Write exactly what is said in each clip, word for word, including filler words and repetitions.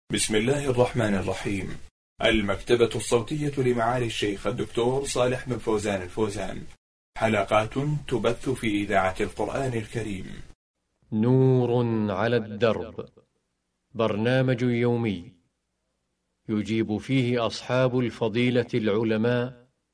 بسم الله الرحمن الرحيم. المكتبة الصوتية لمعالي الشيخ الدكتور صالح بن فوزان الفوزان، حلقات تبث في إذاعة القرآن الكريم. نور على الدرب، برنامج يومي يجيب فيه أصحاب الفضيلة العلماء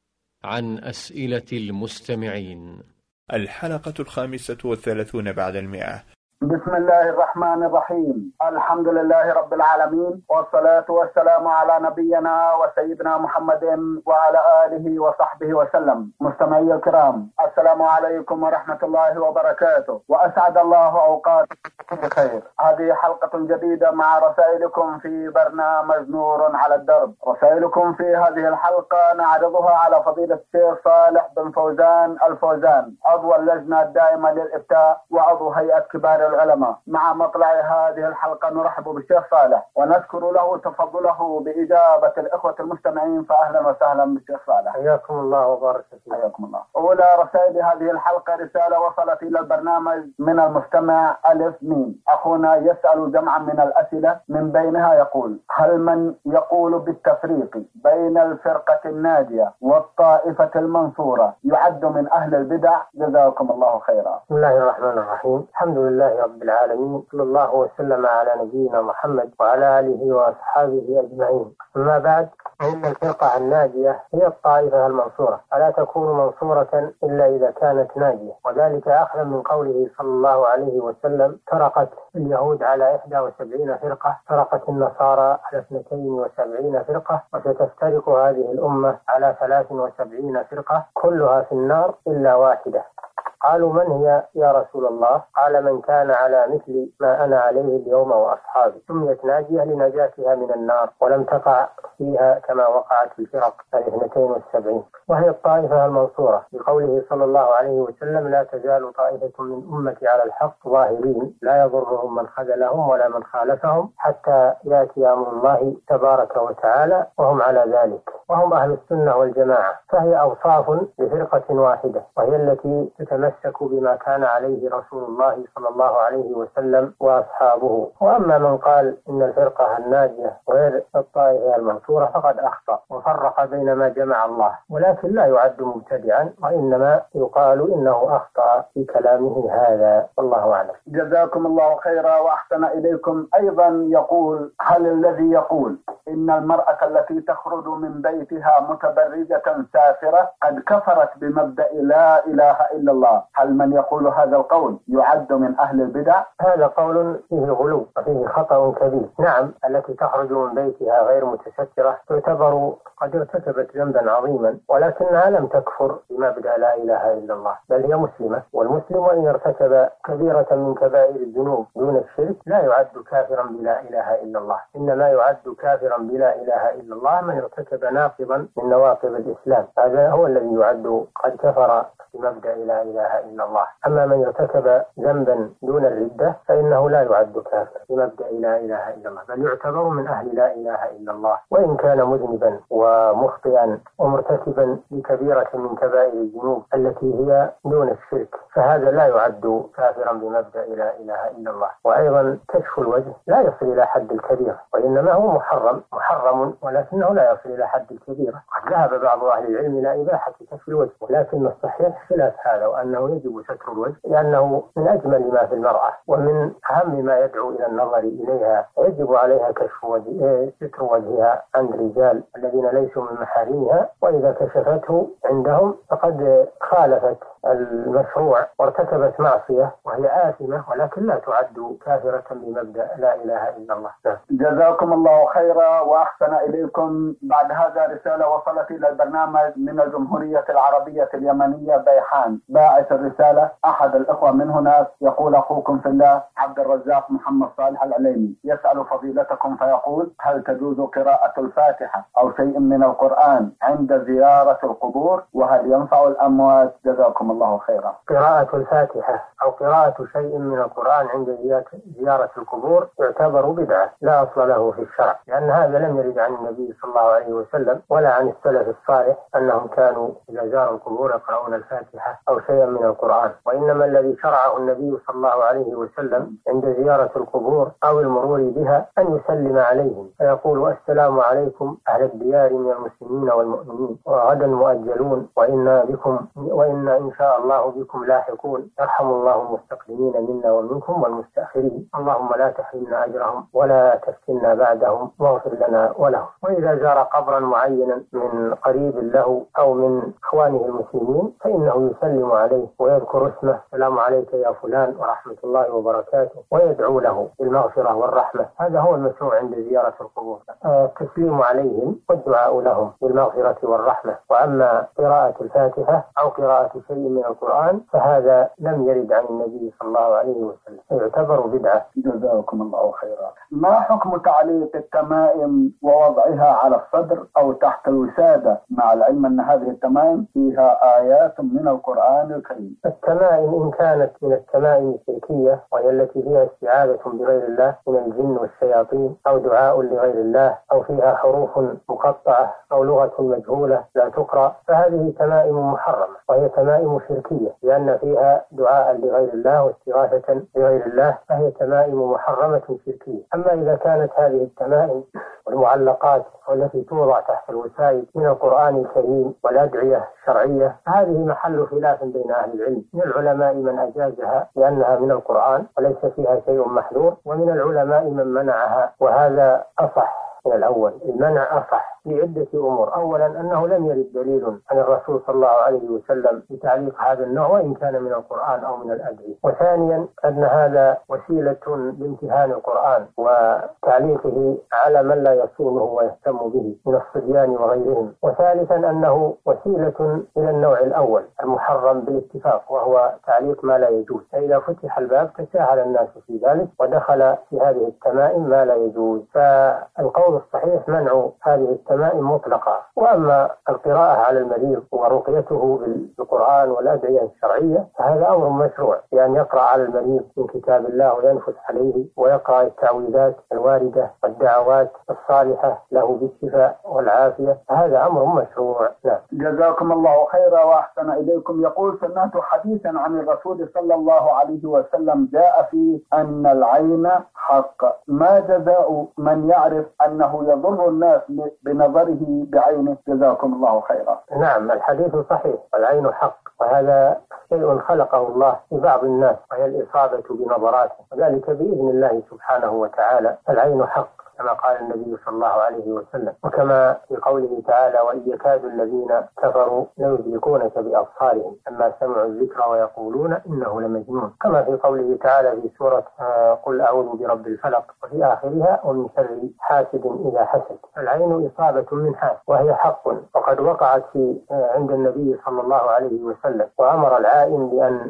عن أسئلة المستمعين. الحلقة الخامسة والثلاثون بعد المئة. بسم الله الرحمن الرحيم. الحمد لله رب العالمين، والصلاة والسلام على نبينا وسيدنا محمد وعلى آله وصحبه وسلم. مستمعي الكرام، السلام عليكم ورحمة الله وبركاته، وأسعد الله أوقاتكم بخير. هذه حلقة جديدة مع رسائلكم في برنامج نور على الدرب. رسائلكم في هذه الحلقة نعرضها على فضيلة الشيخ صالح بن فوزان الفوزان، عضو اللجنة الدائمة للإفتاء وعضو هيئة كبار العلماء. مع مطلع هذه الحلقة نرحب بالشيخ صالح ونشكر له تفضله بإجابة الإخوة المستمعين، فأهلا وسهلا بالشيخ صالح. حياكم الله وبارك فيكم. حياكم الله. أولى رسائل هذه الحلقة رسالة وصلت إلى البرنامج من المستمع ألف ميم. أخونا يسأل جمعا من الأسئلة، من بينها يقول: هل من يقول بالتفريق بين الفرقة الناجية والطائفة المنصورة يعد من أهل البدع؟ جزاكم الله خيرا. بسم الله الرحمن الرحيم. الحمد لله رب العالمين، صلى الله وسلم على نبينا محمد وعلى آله وأصحابه أجمعين. أما بعد، فإن الفرقة الناجية هي الطائفة المنصورة، فلا تكون منصورة إلا إذا كانت ناجية، وذلك أخذا من قوله صلى الله عليه وسلم: فرقت اليهود على إحدى وسبعين فرقة، فرقت النصارى على اثنتين وسبعين فرقة، وستفترق هذه الأمة على ثلاث وسبعين فرقة، كلها في النار إلا واحدة. قالوا: من هي يا رسول الله؟ قال: من كان على مثل ما أنا عليه اليوم وأصحابي. سميت ناجية لنجاتها من النار، ولم تقع فيها كما وقعت في الفرق الاثنتين والسبعين، وهي الطائفة المنصورة، بقوله صلى الله عليه وسلم: لا تزال طائفة من أمتي على الحق ظاهرين لا يضرهم من خذلهم ولا من خالفهم حتى يأتي أمر الله تبارك وتعالى وهم على ذلك. وهم أهل السنة والجماعة، فهي أوصاف لفرقة واحدة، وهي التي تتمسك بما كان عليه رسول الله صلى الله عليه وسلم وأصحابه. وأما من قال إن الفرقة الناجية غير الطائفة المنصورة فقد أخطأ وفرق بين ما جمع الله، ولكن لا يعد مبتدعا، وإنما يقال إنه أخطأ في كلامه هذا، والله أعلم. جزاكم الله خيرا وأحسن إليكم. أيضا يقول: هل الذي يقول إن المرأة التي تخرج من بيتها متبرجة سافرة قد كفرت بمبدأ لا إله إلا الله، هل من يقول هذا القول يعد من أهل البدع؟ هذا قول فيه غلو وفيه خطأ كبير. نعم، التي تخرج من بيتها غير متسترة تعتبر قد ارتكبت ذنبا عظيما، ولكنها لم تكفر بمبدأ لا إله إلا الله، بل هي مسلمة. والمسلم إن ارتكب كبيرة من كبائر الذنوب دون الشرك لا يعد كافرا بلا إله إلا الله، إنما يعد كافرا بلا إله إلا الله من ارتكب ناقضا من نواقض الإسلام، هذا هو الذي يعد قد كفر بمبدأ لا إله إلا الله. أما من ارتكب ذنبا دون الردة فإنه لا يعد كافر بمبدأ لا إله إلا الله، بل يعتبر من أهل لا إله إلا الله، وإن كان مذنبا ومخطئا ومرتكبا لكبيرة من كبائر الذنوب التي هي دون الشرك، فهذا لا يعد كافرا بمبدأ لا إله إلا الله. وأيضا كشف الوجه لا يصل إلى حد الكبيرة، وإنما هو محرم محرم ولكنه لا يصل إلى حد الكبيرة. قد ذهب بعض أهل العلم إلى إباحة كشف الوجه، ولكن الصحيح خلاف هذا، وأنه يجب ستر الوجه، لأنه من أجمل ما في المرأة ومن أهم ما يدعو إلى النظر إليها، يجب عليها كشف وجه ستر وجهها عند الرجال الذين ليسوا من محارمها، وإذا كشفته عندهم فقد خالفت المشروع وارتكبت معصية وهي آثمة، ولكن لا تعد كافرة بمبدأ لا إله إلا الله. جزاكم الله خيرا وأحسن إليكم. بعد هذا رسالة وصلت إلى البرنامج من الجمهورية العربية اليمنية بيحان. باعث الرسالة أحد الإخوة من هناك، يقول: أخوكم في الله عبد الرزاق محمد صالح العليمي يسأل فضيلتكم فيقول: هل تجوز قراءة الفاتحة أو شيء من القرآن عند زيارة القبور؟ وهل ينفع الأموات؟ جزاكم الله خيرا. قراءة الفاتحة أو قراءة شيء من القرآن عند زيارة القبور يعتبر بدعة لا أصل له في الشرع، لأن هذا لم يرد عن النبي صلى الله عليه وسلم ولا عن السلف الصالح أنهم كانوا إذا زاروا القبور يقرؤون الفاتحة أو شيئا من القرآن، وإنما الذي شرعه النبي صلى الله عليه وسلم عند زيارة القبور أو المرور بها أن يسلم عليهم فيقول: السلام عليكم أهل الديار من المسلمين والمؤمنين، وغدا مؤجلون، وإنا بكم وإنا إن شاء الله بكم لاحقون، يرحم الله المستقدمين منا ومنكم والمستأخرين، اللهم لا تحرمنا أجرهم ولا تفتنا بعدهم واغفر لنا ولهم. وإذا زار قبرا معينا من قريب له أو من إخوانه المسلمين فإنه يسلم عليه ويذكر اسمه: السلام عليك يا فلان ورحمة الله وبركاته، ويدعو له بالمغفرة والرحمة. هذا هو المشروع عند زيارة القبور، التسليم عليهم والدعاء لهم بالمغفرة والرحمة. وأما قراءة الفاتحة أو قراءة شيء من القرآن فهذا لم يرد عن النبي صلى الله عليه وسلم، يعتبر بدعة. جزاكم الله خيرا. ما حكم تعليق التمائم ووضعها على الصدر أو تحت الوسادة، مع العلم أن هذه التمائم فيها آيات من القرآن الكريم؟ التمائم إن كانت من التمائم الشركية وهي التي فيها استعاذة بغير الله من الجن والشياطين أو دعاء لغير الله أو فيها حروف مقطعة أو لغة مجهولة لا تقرأ، فهذه تمائم محرمة وهي تمائم شركية، لأن فيها دعاء لغير الله واستغاثة لغير الله، فهي تمائم محرمة شركية. أما إذا كانت هذه التمائم والمعلقات والتي توضع تحت الوسائد من القرآن الكريم والأدعية الشرعية، هذه محل خلاف بين أهل العلم. من العلماء من أجازها لأنها من القرآن وليس فيها شيء محذور، ومن العلماء من منعها، وهذا أصح من الأول. المنع أصح لعدة أمور: أولا أنه لم يرد دليل عن الرسول صلى الله عليه وسلم بتعليق هذا النوع وإن كان من القرآن أو من الأدعية. وثانيا أن هذا وسيلة لامتهان القرآن وتعليقه على من لا يصونه ويهتم به من الصبيان وغيرهم. وثالثا أنه وسيلة إلى النوع الأول المحرم بالاتفاق، وهو تعليق ما لا يجوز، فإذا فتح الباب تساهل الناس في ذلك ودخل في هذه التمائم ما لا يجوز. فالقول الصحيح منع هذه التمائم مطلقة. وأما القراءة على المريض ورقيته بالقرآن والأدعية الشرعية فهذا أمر مشروع، يعني يقرأ على المريض من كتاب الله وينفث عليه ويقرأ التعويذات الواردة والدعوات الصالحة له بالشفاء والعافية، هذا أمر مشروع. لا. جزاكم الله خيرا وأحسن إليكم. يقول: سمعت حديثا عن الرسول صلى الله عليه وسلم جاء فيه أن العين حق، ما جزاء من يعرف أنه يضر الناس بنظره بعينه؟ جزاكم الله خيرا. نعم، الحديث صحيح، العين حق، وهذا شيء خلقه الله لبعض الناس وهي الإصابة بنظراته، وذلك بإذن الله سبحانه وتعالى. العين حق كما قال النبي صلى الله عليه وسلم، وكما في قوله تعالى: وإن يكاد الذين كفروا ليزلقونك بأبصارهم لما سمعوا الذكر ويقولون إنه لمجنون، كما في قوله تعالى في سورة قل أعوذ برب الفلق وفي آخرها: ومن شر حاسد إذا حسد. العين إصابة من حاسد وهي حق، وقد وقعت في عند النبي صلى الله عليه وسلم، وأمر العائن بأن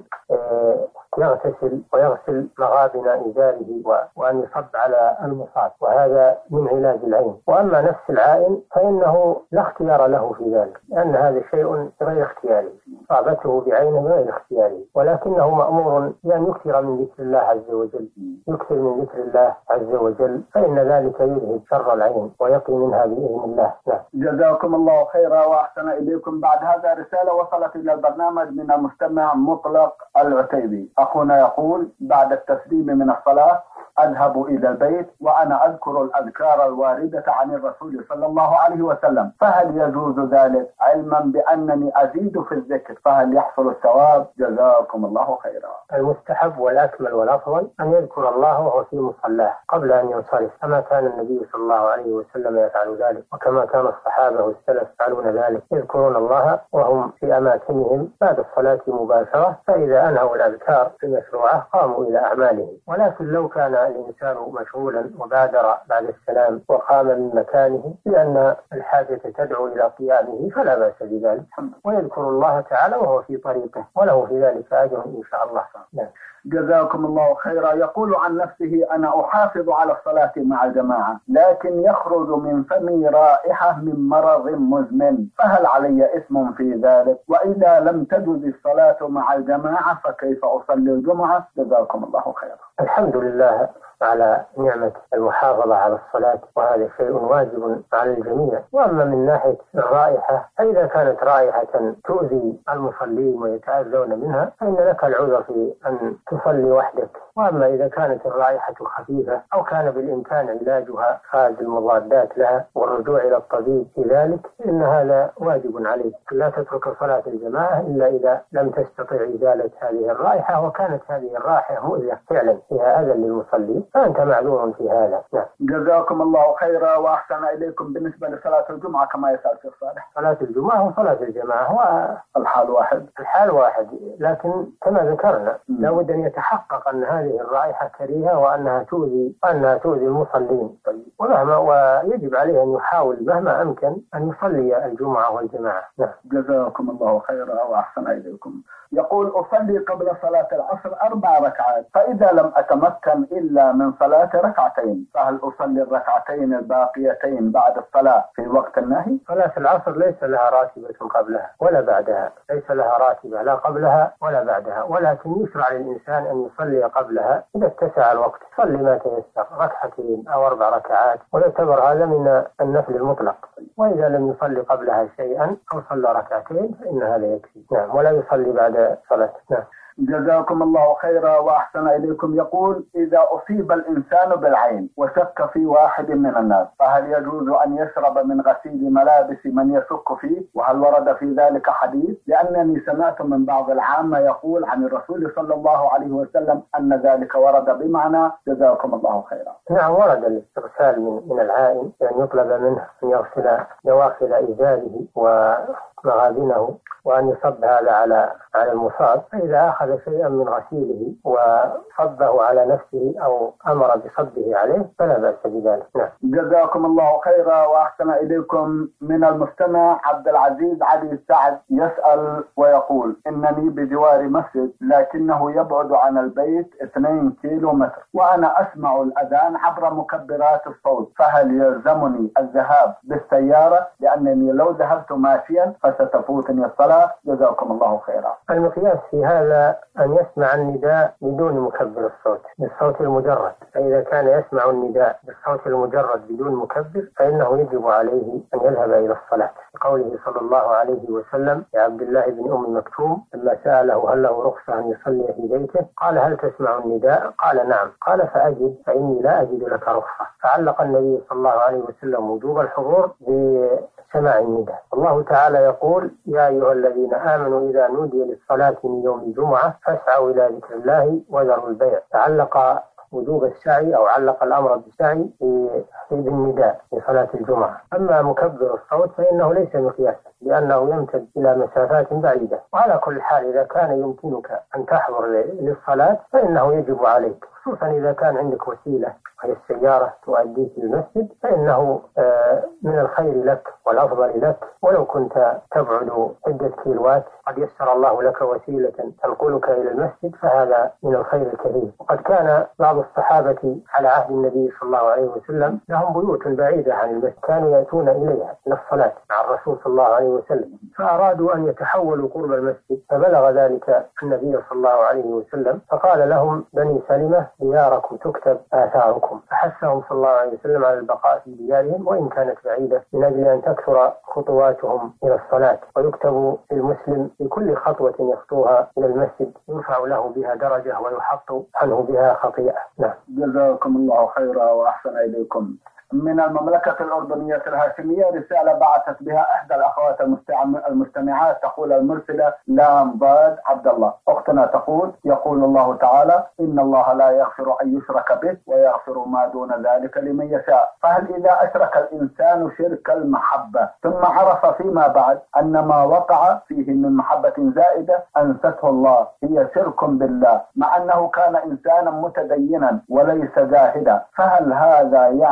يغتسل ويغسل مغابن إزاره وأن يصب على المصاب، وهذا من علاج العين. وأما نفس العائن فإنه لا اختيار له في ذلك، لأن هذا شيء غير اختياري، إصابته بعينه غير اختياري، ولكنه مأمور بأن يكثر من ذكر الله عز وجل، يكثر من ذكر الله عز وجل، فإن ذلك يذهب شر العين ويقي منها بإذن الله. لا. جزاكم الله خيرا وأحسن إليكم. بعد هذا رسالة وصلت إلى البرنامج من المستمع مطلق العتيبي. أخونا يقول: بعد التسليم من الصلاة أذهب إلى البيت وأنا أذكر الأذكار الواردة عن الرسول صلى الله عليه وسلم، فهل يجوز ذلك علما بأنني أزيد في الذكر؟ فهل يحصل الثواب؟ جزاكم الله خيرا. المستحب والأكمل والأفضل أن يذكر الله وهو في مصلاه قبل أن ينصرف، كما كان النبي صلى الله عليه وسلم يفعل ذلك، وكما كان الصحابة والسلف يفعلون ذلك، يذكرون الله وهم في أماكنهم بعد الصلاة مباشرة، فإذا أنهوا الأذكار المشروعة قاموا إلى أعمالهم. ولكن لو كان الإنسان مشغولا وبادر بعد السلام وقام من مكانه لأن الحاجة تدعو إلى قيامه فلا بأس بذلك، ويذكر الله تعالى وهو في طريقه، وله في ذلك أجر إن شاء الله. نعم. جزاكم الله خيرا. يقول عن نفسه: أنا أحافظ على الصلاة مع الجماعة، لكن يخرج من فمي رائحة من مرض مزمن، فهل علي اسم في ذلك؟ وإذا لم تجز الصلاة مع الجماعة فكيف أصلي الجمعة؟ جزاكم الله خيرا. الحمد لله على نعمة المحافظة على الصلاة، وهذا شيء واجب على الجميع. وأما من ناحية الرائحة، فإذا كانت رائحة تؤذي المصلين ويتأذون منها فإن لك العذر في أن تصلي وحدك. وأما إذا كانت الرائحة خفيفة أو كان بالإمكان علاجها خارج المضادات لها والرجوع إلى الطبيب في ذلك، إن هذا واجب عليك. لا تترك صلاة الجماعة إلا إذا لم تستطع إزالة هذه الرائحة، وكانت هذه الرائحة مؤذية فعلا فيها أذى للمصلين، فأنت معذور في هذا. نعم. جزاكم الله خيرا وأحسن إليكم. بالنسبة لصلاة الجمعة كما يسأل في الصالح، صلاة الجمعة وصلاة الجماعة هو الحال واحد الحال واحد، لكن كما ذكرنا لابد أن يتحقق أن هذه الرائحة كريهة وأنها تؤذي أنها تؤذي المصلين. ومهما ويجب عليه أن يحاول مهما أمكن أن يصلي الجمعة والجماعة. نعم. جزاكم الله خيرا وأحسن إليكم. يقول: أصلي قبل صلاة العصر أربع ركعات، فإذا لم أتمكن إلا من صلاة ركعتين فهل أصلي الركعتين الباقيتين بعد الصلاة في وقت النهي؟ صلاة العصر ليس لها راتبة قبلها ولا بعدها، ليس لها راتبة لا قبلها ولا بعدها، ولكن يشرع للإنسان أن يصلي قبلها إذا اتسع الوقت، صلي ما تيسر، ركعتين أو أربع ركعات، ويعتبر هذا من النفل المطلق. وإذا لم يصلي قبلها شيئا أو صلى ركعتين فإن هذا يكفي. نعم. ولا يصلي بعد صلاة. نعم. جزاكم الله خيرا وأحسن إليكم. يقول: إذا أصيب الإنسان بالعين وشك في واحد من الناس فهل يجوز أن يشرب من غسيل ملابس من يشك فيه؟ وهل ورد في ذلك حديث؟ لأنني سمعت من بعض العامة يقول عن الرسول صلى الله عليه وسلم أن ذلك ورد بمعنى. جزاكم الله خيرا. نعم، ورد الاستغسال من من العائن، يعني يطلب منه أن يغسل دواخل إزاره ومغابنه وأن يصب هذا على على المصاب، فإذا أخذ شيئا من غسيله وصبه على نفسه أو أمر بصبه عليه فلا بأس بذلك. نعم. جزاكم الله خيرا وأحسن إليكم. من المستمع عبد العزيز علي سعد يسأل ويقول: إنني بجوار مسجد لكنه يبعد عن البيت اثنين كيلو متر، وأنا أسمع الأذان عبر مكبرات الصوت، فهل يلزمني الذهاب بالسيارة؟ لأنني لو ذهبت ماشيا فستفوتني الصلاة. جزاكم الله خيرا. المقياس في هذا أن يسمع النداء بدون مكبر الصوت، بالصوت المجرد. فإذا كان يسمع النداء بالصوت المجرد بدون مكبر فإنه يجب عليه أن يذهب إلى الصلاة، قوله صلى الله عليه وسلم لعبد الله بن أم مكتوم لما سأله هل له رخصة أن يصلي في بيته، قال: هل تسمع النداء؟ قال: نعم. قال: فأجب، فإني لا أجد لك رخصة. فعلق النبي صلى الله عليه وسلم وجوب الحضور بسماع النداء. الله تعالى يقول: يا أيها الذين آمنوا إذا نودي للصلاة من يوم الجمعة فاسعوا إلى ذكر الله وذروا البيع. تعلق وجوب السعي أو علق الأمر بالسعي بالنداء في صلاة الجمعة. أما مكبر الصوت فإنه ليس مقياسا، لأنه يمتد إلى مسافات بعيدة. وعلى كل حال إذا كان يمكنك أن تحضر للصلاة فإنه يجب عليك، خصوصا إذا كان عندك وسيلة وهي السيارة تؤديك للمسجد، فإنه من الخير لك والأفضل لك. ولو كنت تبعد عدة كيلوات قد يسر الله لك وسيلة تنقلك إلى المسجد فهذا من الخير الكثير. وقد كان بعض الصحابة على عهد النبي صلى الله عليه وسلم لهم بيوت بعيدة عن المسجد كانوا يأتون إليها للصلاة مع الرسول صلى الله عليه وسلم، فأرادوا أن يتحولوا قرب المسجد، فبلغ ذلك النبي صلى الله عليه وسلم فقال لهم: بني سلمة دياركم تكتب آثاركم. فحثهم صلى الله عليه وسلم على البقاء في ديارهم وإن كانت بعيدة من أجل أن تكثر خطواتهم إلى الصلاة، ويكتب المسلم في كل خطوة يخطوها إلى المسجد يرفع له بها درجة ويحط عنه بها خطيئة. نعم. جزاكم الله خيرا وأحسن إليكم. من المملكة الأردنية الهاشمية رسالة بعثت بها إحدى الأخوات المستمعات، تقول المرسلة لام ضاد عبد الله. أختنا تقول: يقول الله تعالى: إن الله لا يغفر أن يشرك به ويغفر ما دون ذلك لمن يشاء، فهل إذا أشرك الإنسان شرك المحبة ثم عرف فيما بعد أن ما وقع فيه من محبة زائدة أنسته الله هي شرك بالله، مع أنه كان إنسانا متدينا وليس زاهدا، فهل هذا يعني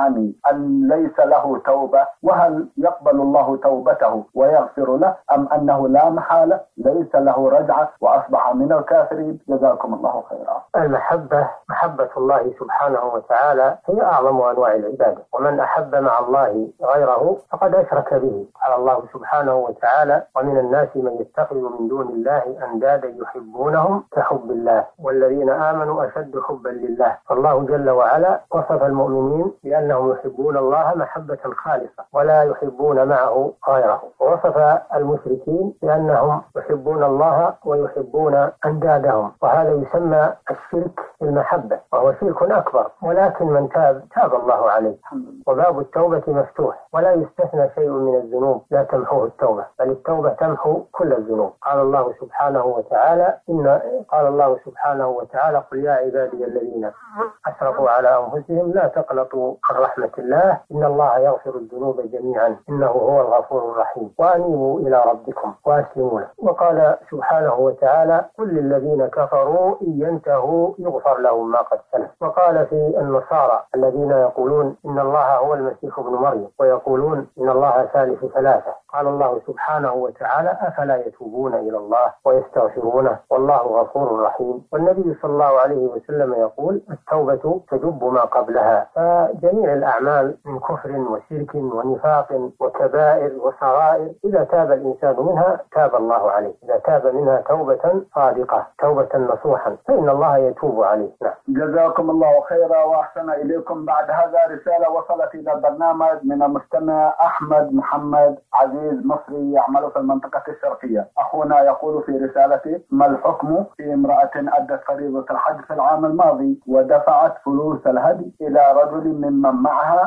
أن ليس له توبة، وهل يقبل الله توبته ويغفر له، أم أنه لا محالة ليس له رجعة وأصبح من الكافرين؟ جزاكم الله خيرا. المحبة محبة الله سبحانه وتعالى هي أعظم أنواع العبادة، ومن أحب مع الله غيره فقد أشرك به. قال الله سبحانه وتعالى: ومن الناس من يتخذ من دون الله أندادا يحبونهم كحب الله والذين آمنوا أشد حبا لله. فالله جل وعلا وصف المؤمنين بأنهم يحبون الله محبة خالصة ولا يحبون معه غيره، ووصف المشركين بأنهم يحبون الله ويحبون أندادهم، وهذا يسمى الشرك المحبة، وهو شرك أكبر. ولكن من تاب تاب الله عليه، وباب التوبة مفتوح ولا يستثنى شيء من الذنوب لا تمحوه التوبة، بل التوبة تمحو كل الذنوب. قال الله سبحانه وتعالى إن قال الله سبحانه وتعالى: قل يا عبادي الذين أسرفوا على أنفسهم لا تقنطوا من رحمة الله إن الله يغفر الذنوب جميعا إنه هو الغفور الرحيم وأنيبوا إلى ربكم وأسلموا له. وقال سبحانه وتعالى: قل للذين كفروا إن ينتهوا يغفر لهم ما قد سلف. وقال في النصارى الذين يقولون إن الله هو المسيح ابن مريم ويقولون إن الله ثالث ثلاثة، قال الله سبحانه وتعالى: أفلا يتوبون إلى الله ويستغفرونه والله غفور رحيم. والنبي صلى الله عليه وسلم يقول: التوبة تجب ما قبلها. فجميع الأعمال من كفر وشرك ونفاق وكبائر وصغائر إذا تاب الإنسان منها تاب الله عليه، إذا تاب منها توبة صادقة توبة نصوحا فإن الله يتوب عليه. نعم. جزاكم الله خيرا وأحسن إليكم. بعد هذا رسالة وصلت إلى البرنامج من المستمع أحمد محمد عزيز مصري يعمل في المنطقة الشرقية. أخونا يقول في رسالته: ما الحكم في امرأة أدت فريضة الحج في العام الماضي ودفعت فلوس الهدي إلى رجل ممن معها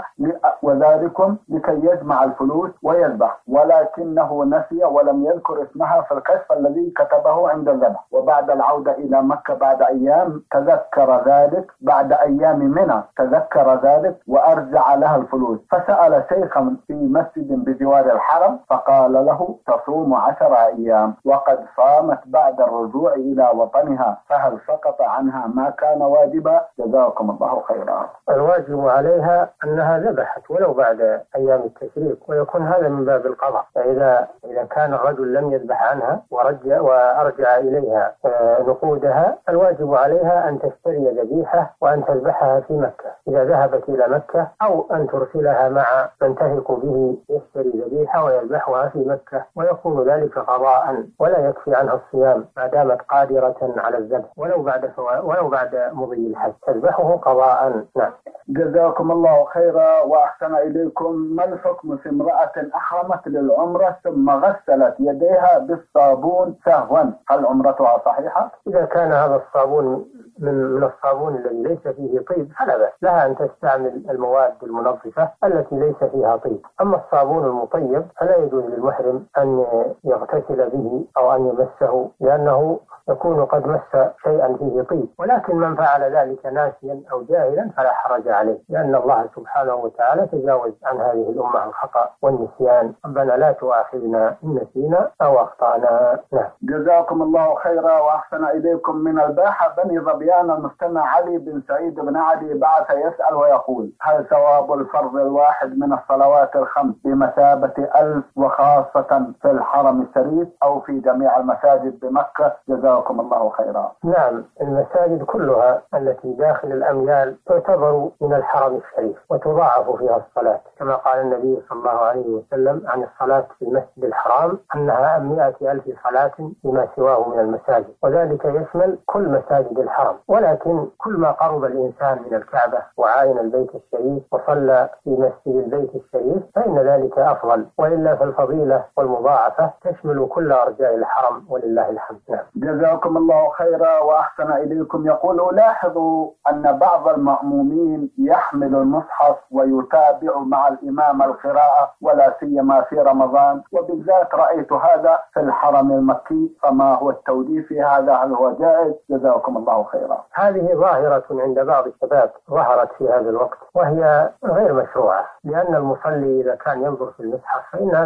وذلكم لكي يجمع الفلوس ويذبح، ولكنه نسي ولم يذكر اسمها في الكشف الذي كتبه عند الذبح، وبعد العودة إلى مكة بعد أيام تذكر ذلك بعد أيام منى تذكر ذلك وأرجع لها الفلوس، فسأل شيخا في مسجد بجوار الحرم فقال له: تصوم عشر أيام، وقد صامت بعد الرجوع إلى وطنها، فهل سقط عنها ما كان واجبا؟ جزاكم الله خيرا. الواجب عليها أنها ذبحت ولو بعد أيام التشريق، ويكون هذا من باب القضاء. فإذا إذا كان الرجل لم يذبح عنها ورجع وأرجع إليها نقودها، الواجب عليها أن تشتري ذبيحة وأن تذبحها في مكة إذا ذهبت إلى مكة، أو أن ترسلها مع من تثق به يشتري ذبيحة ويذبحها في مكة، ويكون ذلك قضاء ولا يكفي عنها الصيام ما دامت قادرة على الذبح ولو بعد ولو بعد مضي الحج، تذبحه قضاء. نعم. جزاكم الله خيرا وأحسن إليكم. ما الحكم في امرأة أحرمت للعمرة ثم غسلت يديها بالصابون سهوا، هل عمرتها صحيحة؟ إذا كان هذا الصابون من من الصابون الذي ليس فيه طيب فلا بأس لها أن تستعمل المواد المنظفة التي ليس فيها طيب. أما الصابون المطيب فلا يجوز للمحرم أن يغتسل به أو أن يمسه، لأنه يكون قد مس شيئا فيه طيب، ولكن من فعل ذلك ناسيا أو جاهلا فلا حرج عليه، لأن الله سبحانه وتعالى تجاوز عن هذه الأمة الخطأ والنسيان. ربنا لا تؤاخذنا إن نسينا أو أخطأنا. نعم. جزاكم الله خيرا وأحسن إليكم. من الباحة بني ظبيان المستمع علي بن سعيد بن علي بعث يسأل ويقول: هل ثواب الفرض الواحد من الصلوات الخمس بمثابة ألف، وخاصة في الحرم الشريف أو في جميع المساجد بمكة؟ جزاكم الله خيرا. نعم، المساجد كلها التي داخل الأميال تعتبر من الحرم الشريف وتضاعف فيها الصلاة، كما قال النبي صلى الله عليه وسلم عن الصلاة في المسجد الحرام أنها مئة ألف صلاة بما سواه من المساجد، وذلك يشمل كل مساجد الحرم. ولكن كل ما قرب الإنسان من الكعبة وعاين البيت الشريف وصلى في مسجد البيت الشريف فإن ذلك أفضل، وإلا فالفضيلة والمضاعفة تشمل كل أرجاء الحرم ولله الحمد. نعم. جزاكم الله خيرا وأحسن إليكم. يقول: لاحظوا أن بعض المأمومين يحمل المصحف ويتابع مع الإمام القراءة ولا سيما في رمضان، وبالذات رأيت هذا في الحرم المكي، فما هو التوجيه في هذا؟ هل هو جائز؟ جزاكم الله خيرا. هذه ظاهرة عند بعض الشباب ظهرت في هذا الوقت وهي غير مشروعة، لأن المصلي إذا كان ينظر في المصحف فإن هذا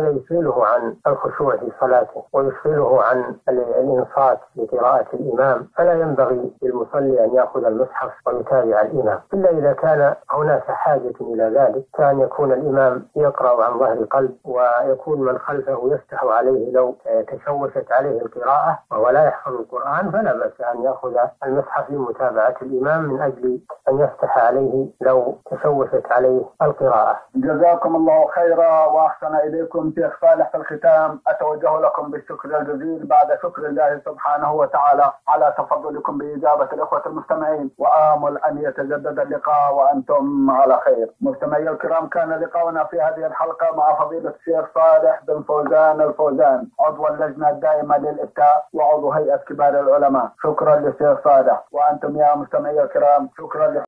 وهذا يشغله عن الخشوع في صلاته ويشغله عن الإنصات لقراءة الإمام، فلا ينبغي للمصلي أن يأخذ المصحف ويتابع الإمام إلا إذا كان هناك حاجة إلى ذلك، كان يكون الإمام يقرأ عن ظهر قلب ويكون من خلفه يفتح عليه لو تشوشت عليه القراءة وهو لا يحفظ القرآن، فلا بأس أن يأخذ المصحف لمتابعة الإمام من أجل أن يفتح عليه لو تشوشت عليه القراءة. جزاكم الله خيرا وأحسن إليكم شيخ صالح. في الختام أتوجه لكم بالشكر الجزيل بعد شكر الله سبحانه وتعالى على تفضلكم بإجابة الإخوة المستمعين، وآمل أن يتجدد اللقاء وأنتم على خير. مستمعي الكرام، كان لقاؤنا في هذه الحلقة مع فضيلة الشيخ صالح بن فوزان الفوزان، عضو اللجنة الدائمة للإفتاء وعضو هيئة كبار العلماء. شكرا للشيخ صالح، وأنتم يا مستمعي الكرام شكرا